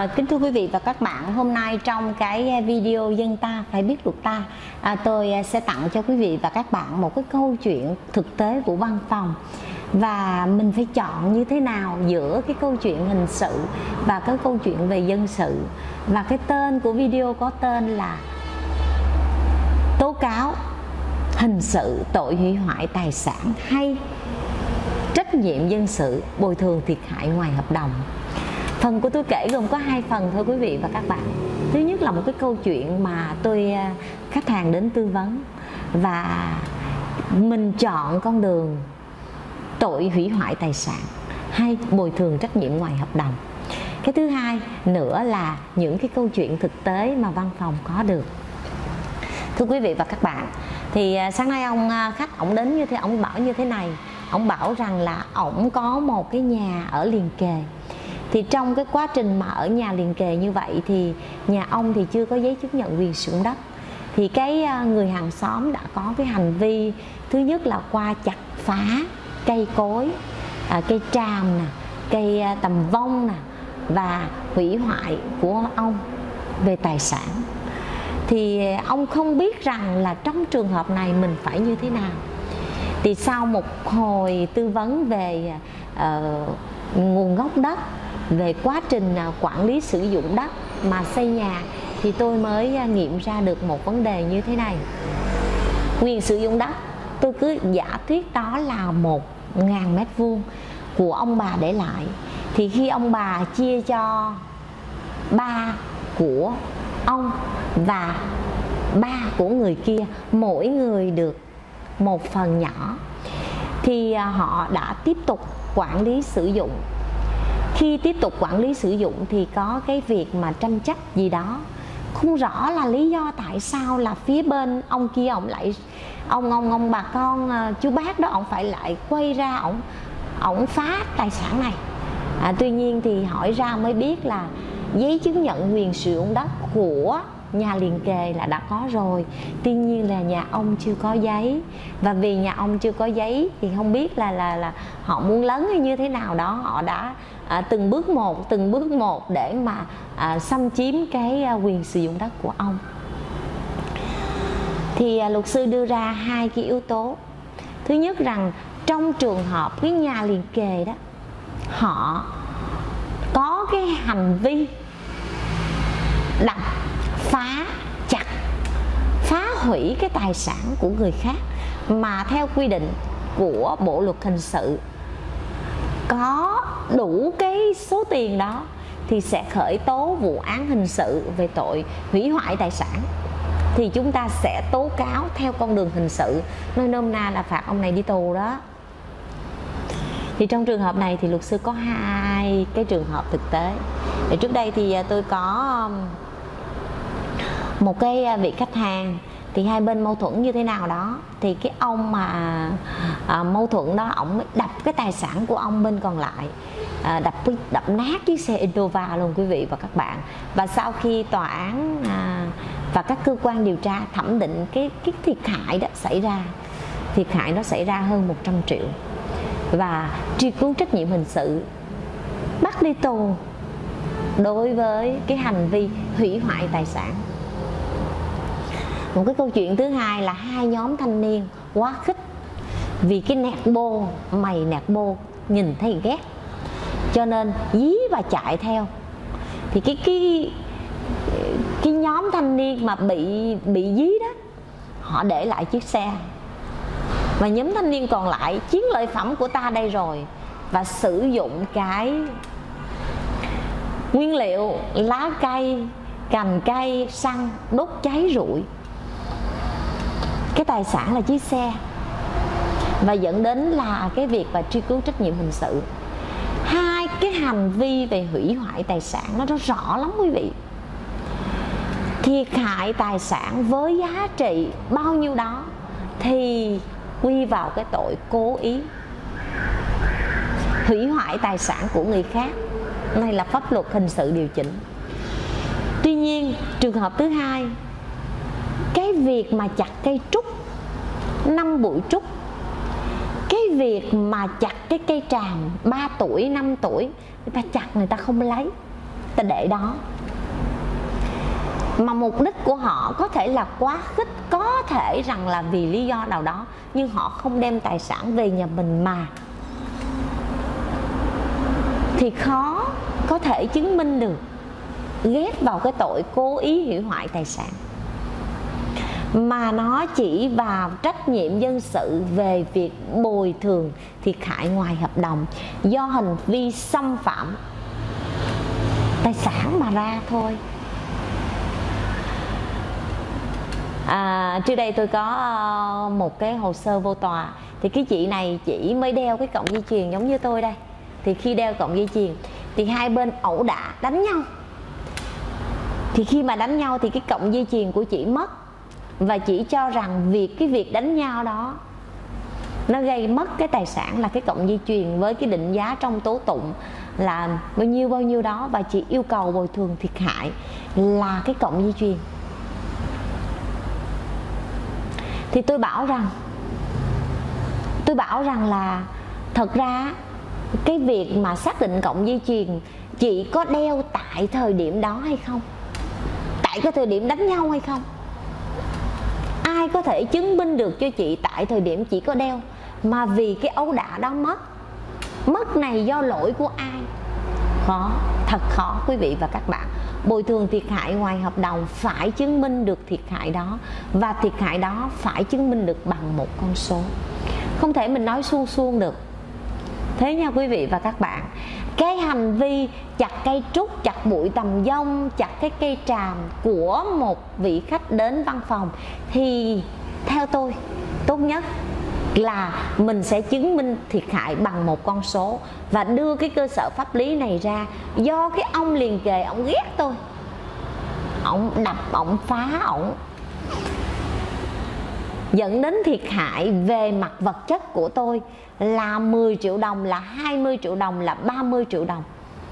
Kính thưa quý vị và các bạn, hôm nay trong cái video Dân ta phải biết luật ta, tôi sẽ tặng cho quý vị và các bạn một cái câu chuyện thực tế của văn phòng. Và mình phải chọn như thế nào giữa cái câu chuyện hình sự và cái câu chuyện về dân sự. Và cái tên của video có tên là tố cáo hình sự tội hủy hoại tài sản hay trách nhiệm dân sự bồi thường thiệt hại ngoài hợp đồng. Phần của tôi kể gồm có 2 phần thôi quý vị và các bạn. Thứ nhất là một cái câu chuyện mà khách hàng đến tư vấn và mình chọn con đường tội hủy hoại tài sản hay bồi thường trách nhiệm ngoài hợp đồng. Cái thứ hai nữa là những cái câu chuyện thực tế mà văn phòng có được. Thưa quý vị và các bạn, thì sáng nay khách đến như thế, ông bảo như thế này. Ông bảo rằng là ổng có một cái nhà ở liền kề. Thì trong cái quá trình mà ở nhà liền kề như vậy thì nhà ông thì chưa có giấy chứng nhận quyền sử dụng đất. Thì cái người hàng xóm đã có cái hành vi thứ nhất là qua chặt phá cây cối, cây tràm nè, cây tầm vong nè, và hủy hoại của ông về tài sản. Thì ông không biết rằng là trong trường hợp này mình phải như thế nào. Thì sau một hồi tư vấn về nguồn gốc đất, về quá trình quản lý sử dụng đất mà xây nhà, thì tôi mới nghiệm ra được một vấn đề như thế này. Quyền sử dụng đất tôi cứ giả thuyết đó là 1.000 mét vuông của ông bà để lại. Thì khi ông bà chia cho ba của ông và ba của người kia, mỗi người được một phần nhỏ, thì họ đã tiếp tục quản lý sử dụng. Khi tiếp tục quản lý sử dụng thì có cái việc mà tranh chấp gì đó, không rõ là lý do tại sao là phía bên ông kia ông lại ông bà con chú bác đó ông phải lại quay ra ông phá tài sản này. Tuy nhiên thì hỏi ra mới biết là giấy chứng nhận quyền sử dụng đất của nhà liền kề là đã có rồi, tuy nhiên là nhà ông chưa có giấy. Và vì nhà ông chưa có giấy thì không biết là họ muốn lấn hay như thế nào đó, họ đã từng bước một để mà xâm chiếm cái quyền sử dụng đất của ông. Thì luật sư đưa ra 2 cái yếu tố. Thứ nhất rằng trong trường hợp cái nhà liền kề đó họ có cái hành vi đập phá, chặt, phá hủy cái tài sản của người khác mà theo quy định của Bộ luật hình sự có đủ cái số tiền đó thì sẽ khởi tố vụ án hình sự về tội hủy hoại tài sản. Thì chúng ta sẽ tố cáo theo con đường hình sự, nói nôm na là phạt ông này đi tù đó. Thì trong trường hợp này thì luật sư có 2 cái trường hợp thực tế. Thì trước đây thì tôi có một cái vị khách hàng, thì hai bên mâu thuẫn như thế nào đó, thì cái ông mà mâu thuẫn đó, ông mới đập cái tài sản của ông bên còn lại, đập nát chiếc xe Innova luôn quý vị và các bạn. Và sau khi tòa án và các cơ quan điều tra thẩm định cái thiệt hại đó xảy ra, thiệt hại nó xảy ra hơn 100 triệu và truy cứu trách nhiệm hình sự, bắt đi tù đối với cái hành vi hủy hoại tài sản. Một cái câu chuyện thứ hai là 2 nhóm thanh niên quá khích vì cái nẹt bô, mày nẹt bô nhìn thấy ghét cho nên dí và chạy theo. Thì cái nhóm thanh niên mà bị dí đó, họ để lại chiếc xe và nhóm thanh niên còn lại chiến lợi phẩm của ta đây rồi, và sử dụng cái nguyên liệu lá cây, cành cây, xăng đốt cháy rụi cái tài sản là chiếc xe, và dẫn đến là cái việc và truy cứu trách nhiệm hình sự. 2 cái hành vi về hủy hoại tài sản nó rõ lắm quý vị. Thiệt hại tài sản với giá trị bao nhiêu đó thì quy vào cái tội cố ý hủy hoại tài sản của người khác. Này là pháp luật hình sự điều chỉnh. Tuy nhiên trường hợp thứ hai, cái việc mà chặt cây trúc, 5 bụi trúc, cái việc mà chặt cái cây tràm 3 tuổi, 5 tuổi, người ta chặt người ta không lấy, ta để đó. Mà mục đích của họ có thể là quá khích, có thể rằng là vì lý do nào đó, nhưng họ không đem tài sản về nhà mình mà, thì khó có thể chứng minh được, ghép vào cái tội cố ý hủy hoại tài sản. Mà nó chỉ vào trách nhiệm dân sự về việc bồi thường thiệt hại ngoài hợp đồng do hành vi xâm phạm tài sản mà ra thôi. Trước đây tôi có một cái hồ sơ vô tòa, thì cái chị này chỉ mới đeo cái cọng dây chuyền giống như tôi đây. Thì khi đeo cọng dây chuyền thì hai bên ẩu đả đánh nhau. Thì khi mà đánh nhau thì cái cọng dây chuyền của chị mất, và chị cho rằng cái việc đánh nhau đó nó gây mất cái tài sản là cái cọng dây chuyền với cái định giá trong tố tụng là bao nhiêu đó, và chị yêu cầu bồi thường thiệt hại là cái cọng dây chuyền. Thì tôi bảo rằng là thật ra cái việc mà xác định cọng dây chuyền chị có đeo tại thời điểm đó hay không, tại cái thời điểm đánh nhau hay không, ai có thể chứng minh được cho chị tại thời điểm chị có đeo, mà vì cái ấu đả đó mất này do lỗi của ai? Khó, thật khó quý vị và các bạn. Bồi thường thiệt hại ngoài hợp đồng phải chứng minh được thiệt hại đó, và thiệt hại đó phải chứng minh được bằng một con số, không thể mình nói suông được. Thế nha quý vị và các bạn, cái hành vi chặt cây trúc, chặt bụi tầm dông, chặt cái cây tràm của một vị khách đến văn phòng thì theo tôi tốt nhất là mình sẽ chứng minh thiệt hại bằng một con số và đưa cái cơ sở pháp lý này ra. Do cái ông liền kề ông ghét tôi, ông đập, ông phá, ông dẫn đến thiệt hại về mặt vật chất của tôi là 10 triệu đồng, là 20 triệu đồng, là 30 triệu đồng.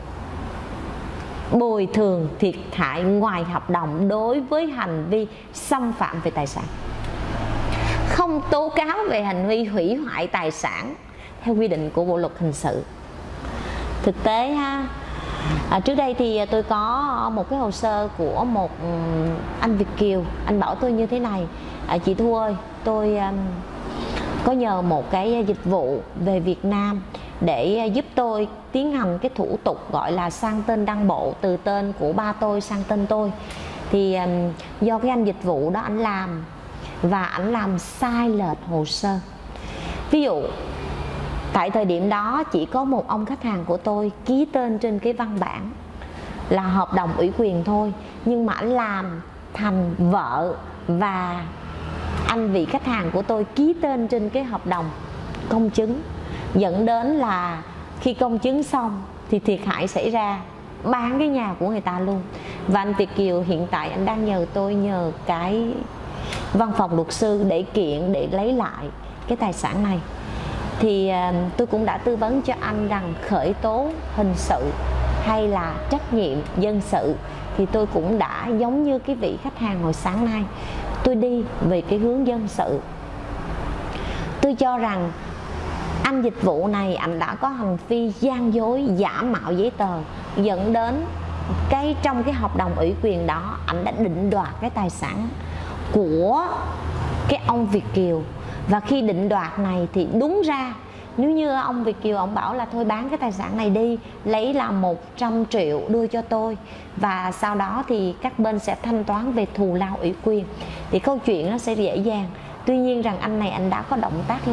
Bồi thường thiệt hại ngoài hợp đồng đối với hành vi xâm phạm về tài sản, không tố cáo về hành vi hủy hoại tài sản theo quy định của Bộ luật hình sự. Thực tế ha, trước đây thì tôi có một cái hồ sơ của một anh Việt kiều. Anh bảo tôi như thế này: chị Thu ơi, tôi có nhờ một cái dịch vụ về Việt Nam để giúp tôi tiến hành cái thủ tục gọi là sang tên đăng bộ từ tên của ba tôi sang tên tôi. Thì do cái anh dịch vụ đó anh làm, và ảnh làm sai lệch hồ sơ. Ví dụ tại thời điểm đó chỉ có một ông khách hàng của tôi ký tên trên cái văn bản là hợp đồng ủy quyền thôi, nhưng mà ảnh làm thành vợ và anh vị khách hàng của tôi ký tên trên cái hợp đồng công chứng, dẫn đến là khi công chứng xong thì thiệt hại xảy ra, bán cái nhà của người ta luôn. Và anh Việt kiều hiện tại anh đang nhờ tôi, nhờ cái văn phòng luật sư để kiện, để lấy lại cái tài sản này. Thì tôi cũng đã tư vấn cho anh rằng khởi tố hình sự hay là trách nhiệm dân sự, thì tôi cũng đã giống như cái vị khách hàng hồi sáng nay, tôi đi về cái hướng dân sự. Tôi cho rằng anh dịch vụ này anh đã có hành vi gian dối, giả mạo giấy tờ, dẫn đến trong cái hợp đồng ủy quyền đó anh đã định đoạt cái tài sản của cái ông Việt kiều. Và khi định đoạt này thì đúng ra nếu như ông Việt kiều ông bảo là thôi bán cái tài sản này đi, lấy là 100 triệu đưa cho tôi, và sau đó thì các bên sẽ thanh toán về thù lao ủy quyền, thì câu chuyện nó sẽ dễ dàng. Tuy nhiên rằng anh này anh đã có động tác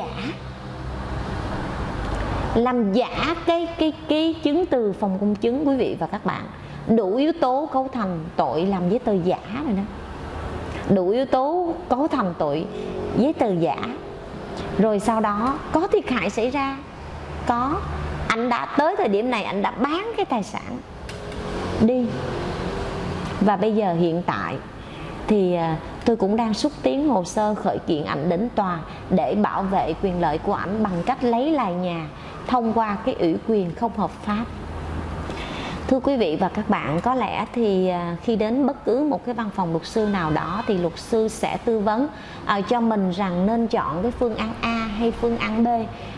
làm giả cái chứng từ phòng công chứng quý vị và các bạn. Đủ yếu tố cấu thành tội làm giấy tờ giả rồi đó, đủ yếu tố cấu thành tội giấy tờ giả. Rồi sau đó có thiệt hại xảy ra, có, anh đã tới thời điểm này anh đã bán cái tài sản đi. Và bây giờ hiện tại thì tôi cũng đang xúc tiến hồ sơ khởi kiện ảnh đến tòa để bảo vệ quyền lợi của ảnh bằng cách lấy lại nhà thông qua cái ủy quyền không hợp pháp. Thưa quý vị và các bạn, có lẽ thì khi đến bất cứ một cái văn phòng luật sư nào đó thì luật sư sẽ tư vấn cho mình rằng nên chọn cái phương án A hay phương án B.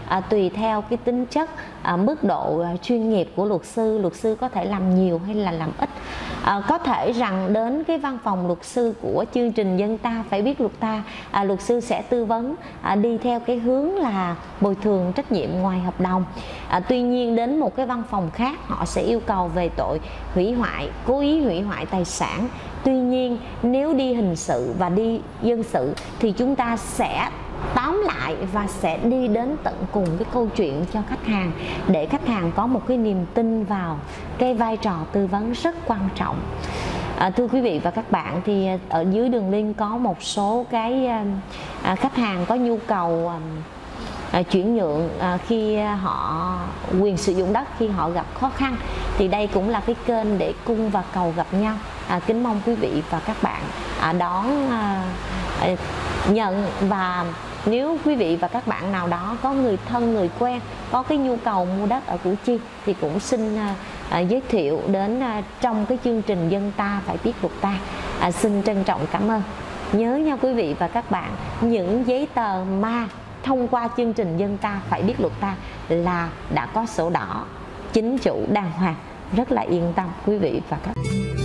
tùy theo cái tính chất, mức độ chuyên nghiệp của luật sư có thể làm nhiều hay là làm ít. Có thể rằng đến cái văn phòng luật sư của chương trình Dân Ta Phải Biết Luật Ta, luật sư sẽ tư vấn đi theo cái hướng là bồi thường trách nhiệm ngoài hợp đồng. Tuy nhiên đến một cái văn phòng khác họ sẽ yêu cầu về tội hủy hoại, cố ý hủy hoại tài sản. Tuy nhiên nếu đi hình sự và đi dân sự thì chúng ta sẽ tóm lại và sẽ đi đến tận cùng cái câu chuyện cho khách hàng, để khách hàng có một cái niềm tin vào cái vai trò tư vấn rất quan trọng. Thưa quý vị và các bạn, thì ở dưới đường link có một số cái khách hàng có nhu cầu chuyển nhượng khi họ quyền sử dụng đất khi họ gặp khó khăn, thì đây cũng là cái kênh để cung và cầu gặp nhau. Kính mong quý vị và các bạn đón nhận, và nếu quý vị và các bạn nào đó có người thân người quen có cái nhu cầu mua đất ở Củ Chi thì cũng xin giới thiệu đến trong cái chương trình Dân Ta Phải Biết Luật Ta. Xin trân trọng cảm ơn. Nhớ nha quý vị và các bạn, những giấy tờ mà thông qua chương trình Dân Ta Phải Biết Luật Ta là đã có sổ đỏ, chính chủ đàng hoàng, rất là yên tâm quý vị và các bạn.